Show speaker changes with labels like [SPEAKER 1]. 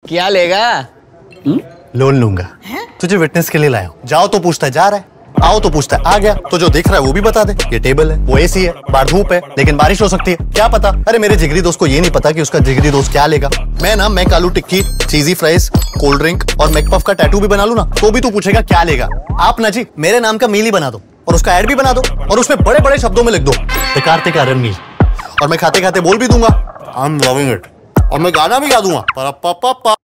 [SPEAKER 1] क्या लेगा?
[SPEAKER 2] लोन लूंगा। तुझे विटनेस के लिए लाया हूँ। जाओ तो पूछता है जा रहा है, आओ तो पूछता है आ गया। तो जो देख रहा है वो भी बता दे। ये टेबल है, वो एसी है, बाहर धूप है, लेकिन बारिश हो सकती है, क्या पता। अरे मेरे जिगरी दोस्त को ये नहीं पता कि उसका जिगरी दोस्त क्या लेगा। मैं aloo tikki, cheesy fries, cold drink और मैकपफ का टैटू भी बना लूं ना, तो भी तू पूछेगा क्या लेगा। आप ना जी मेरे नाम का मील ही बना दो और उसका एड भी बना दो और उसमें बड़े बड़े शब्दों में लिख दो कार्तिक आर्यन मील, और मैं खाते खाते बोल भी दूंगा आई एम लविंग इट, और मैं गाना भी गा दूंगा।